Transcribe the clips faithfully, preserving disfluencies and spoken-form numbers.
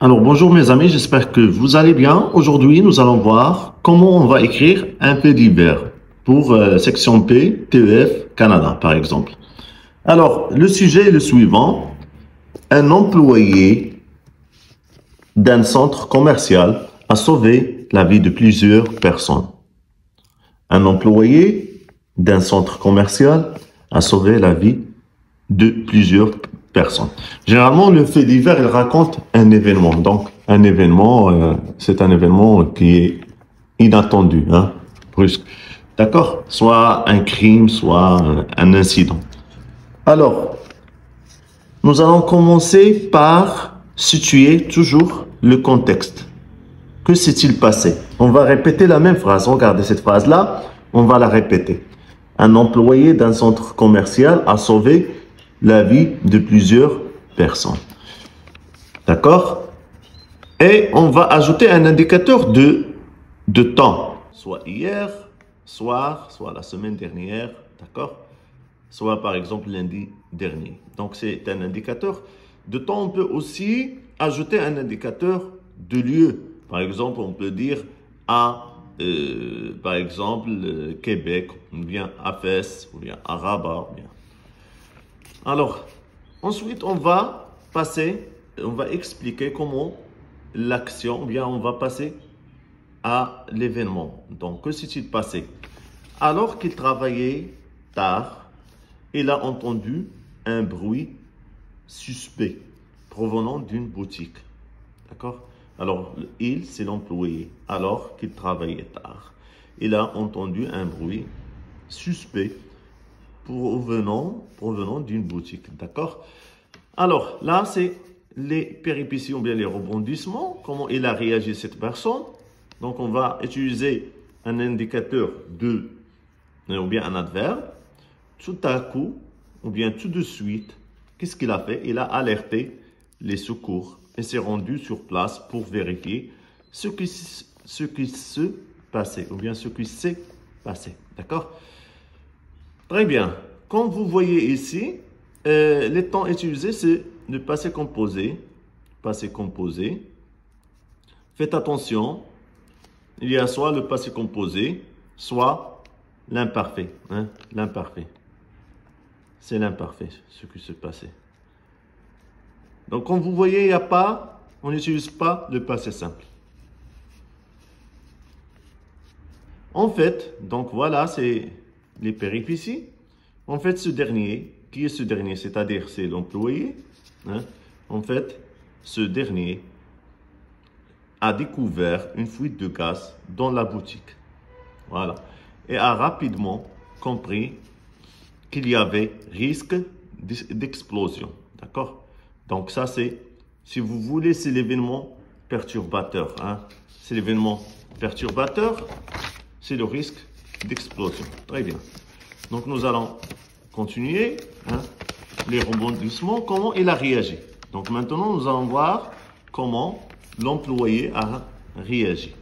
Alors bonjour mes amis, j'espère que vous allez bien. Aujourd'hui, nous allons voir comment on va écrire un fait divers pour euh, section P, T E F, Canada par exemple. Alors, le sujet est le suivant. Un employé d'un centre commercial a sauvé la vie de plusieurs personnes. Un employé d'un centre commercial a sauvé la vie de plusieurs personnes. Généralement, le fait divers, il raconte un événement. Donc, un événement, euh, c'est un événement qui est inattendu, hein, brusque. D'accord? Soit un crime, soit euh, un incident. Alors, nous allons commencer par situer toujours le contexte. Que s'est-il passé? On va répéter la même phrase. Regardez cette phrase-là, on va la répéter. Un employé d'un centre commercial a sauvé la vie de plusieurs personnes. D'accord? Et on va ajouter un indicateur de, de temps. Soit hier, soir, soit la semaine dernière, d'accord? Soit par exemple lundi dernier. Donc c'est un indicateur de temps. On peut aussi ajouter un indicateur de lieu. Par exemple, on peut dire à, euh, par exemple, euh, Québec, ou bien à Fès, ou bien à Rabat, ou bien. Alors, ensuite, on va passer, on va expliquer comment l'action, ou bien on va passer à l'événement. Donc, que s'est-il passé? Alors qu'il travaillait tard, il a entendu un bruit suspect provenant d'une boutique. D'accord? Alors, il, c'est l'employé. Alors qu'il travaillait tard, il a entendu un bruit suspect provenant, provenant d'une boutique. D'accord? Alors, là, c'est les péripéties ou bien les rebondissements. Comment il a réagi cette personne. Donc, on va utiliser un indicateur de, ou bien un adverbe. Tout à coup, ou bien tout de suite, qu'est-ce qu'il a fait? Il a alerté les secours et s'est rendu sur place pour vérifier ce qui, ce qui se passait, ou bien ce qui s'est passé. D'accord? Très bien. Comme vous voyez ici, euh, les temps utilisés, c'est le passé composé. Passé composé. Faites attention, il y a soit le passé composé, soit l'imparfait. Hein, l'imparfait. C'est l'imparfait, ce qui se passait. Donc, comme vous voyez, il n'y a pas, on n'utilise pas le passé simple. En fait, donc voilà, c'est les péripéties. En fait, ce dernier, qui est ce dernier? C'est-à-dire, c'est l'employé. Hein? En fait, ce dernier a découvert une fuite de gaz dans la boutique. Voilà. Et a rapidement compris qu'il y avait risque d'explosion. D'accord? Donc ça, c'est, si vous voulez, c'est l'événement perturbateur. Hein? C'est l'événement perturbateur, c'est le risque d'explosion. Très bien. Donc nous allons continuer. Hein? Les rebondissements, comment il a réagi. Donc maintenant, nous allons voir comment l'employé a réagi.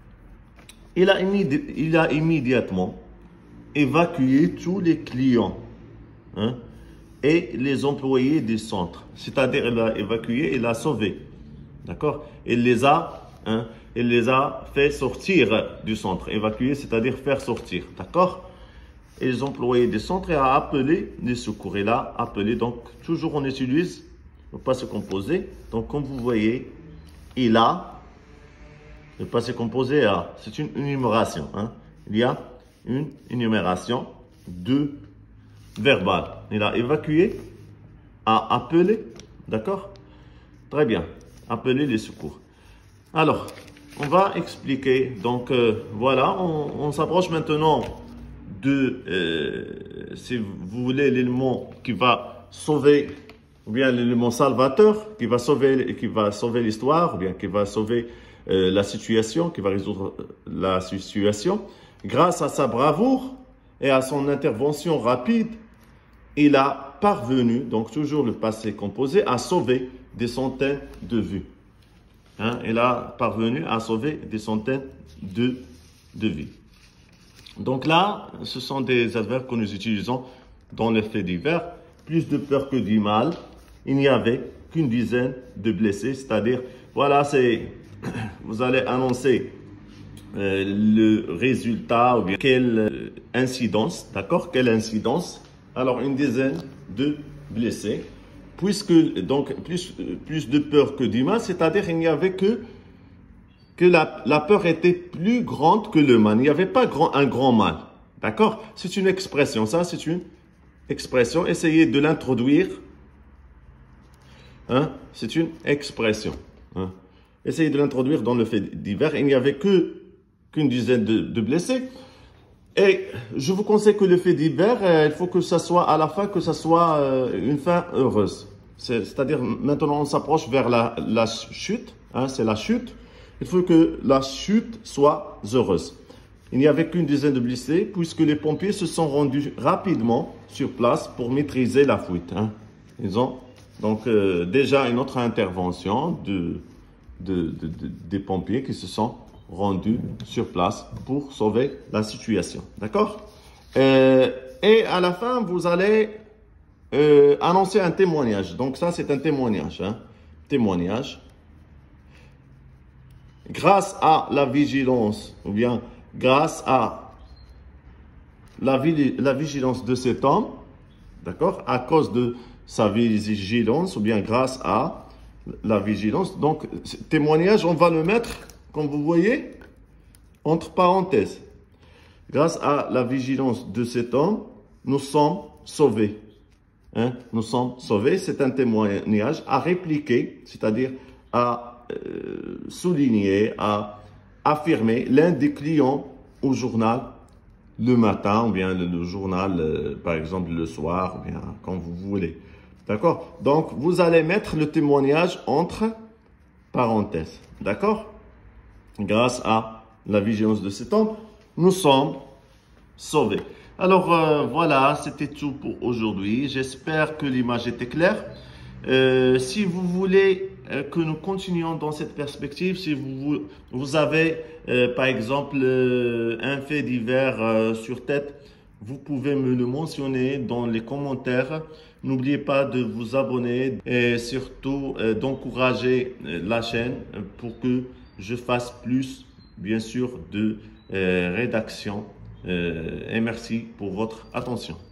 Il a, il a immédiatement évacué tous les clients, hein, et les employés du centre. C'est-à-dire, il a évacué, il a sauvé. D'accord? Il les a, hein, il les a fait sortir du centre. Évacuer, c'est-à-dire faire sortir. D'accord? Et les employés du centre a appelé les secours. Il a appelé, donc toujours on utilise le passé composé. Donc comme vous voyez, il a, le passé composé a, c'est une énumération. Hein. Il y a une énumération de verbal. Il a évacué, a appelé, d'accord? Très bien, appeler les secours. Alors, on va expliquer. Donc euh, voilà, on, on s'approche maintenant de, euh, si vous voulez, l'élément qui va sauver, ou bien l'élément salvateur, qui va sauver, qui va sauver l'histoire, ou bien qui va sauver euh, la situation, qui va résoudre la situation. Grâce à sa bravoure et à son intervention rapide, il a parvenu, donc toujours le passé composé, à sauver des centaines de vies. Hein, il a parvenu à sauver des centaines de, de vies. Donc là, ce sont des adverbes que nous utilisons dans les faits divers. Plus de peur que du mal, il n'y avait qu'une dizaine de blessés. C'est-à-dire, voilà, c'est vous allez annoncer euh, le résultat ou bien quelle euh, incidence, d'accord, quelle incidence. Alors, une dizaine de blessés. Puisque, donc, plus, plus de peur que du mal, c'est-à-dire qu'il n'y avait que, que la, la peur était plus grande que le mal. Il n'y avait pas grand, un grand mal. D'accord? C'est une expression. Ça, c'est une expression. Essayez de l'introduire. Hein? C'est une expression. Hein? Essayez de l'introduire dans le fait divers. Il n'y avait que, qu'une dizaine de, de blessés. Et je vous conseille que le fait divers, euh, il faut que ça soit à la fin, que ça soit euh, une fin heureuse. C'est-à-dire, maintenant on s'approche vers la, la chute, hein, c'est la chute. Il faut que la chute soit heureuse. Il n'y avait qu'une dizaine de blessés, puisque les pompiers se sont rendus rapidement sur place pour maîtriser la fuite. Hein. Ils ont donc euh, déjà une autre intervention de, de, de, de, des pompiers qui se sont rendus sur place pour sauver la situation. D'accord? euh, Et à la fin, vous allez euh, annoncer un témoignage. Donc ça, c'est un témoignage. Hein? Témoignage. Grâce à la vigilance, ou bien grâce à la, la vigilance de cet homme, d'accord? À cause de sa vigilance, ou bien grâce à la vigilance. Donc, témoignage, on va le mettre, comme vous voyez, entre parenthèses. Grâce à la vigilance de cet homme, nous sommes sauvés. Hein? Nous sommes sauvés. C'est un témoignage à répliquer, c'est-à-dire à euh, souligner, à affirmer l'un des clients au journal le matin, ou bien le, le journal, euh, par exemple, le soir, ou bien quand vous voulez. D'accord? Donc, vous allez mettre le témoignage entre parenthèses. D'accord? Grâce à la vigilance de cet homme, nous sommes sauvés. Alors, euh, voilà, c'était tout pour aujourd'hui. J'espère que l'image était claire. Euh, si vous voulez euh, que nous continuions dans cette perspective, si vous, vous avez, euh, par exemple, euh, un fait divers euh, sur tête, vous pouvez me le mentionner dans les commentaires. N'oubliez pas de vous abonner et surtout euh, d'encourager euh, la chaîne pour que je fasse plus, bien sûr, de euh, rédaction. Euh, et merci pour votre attention.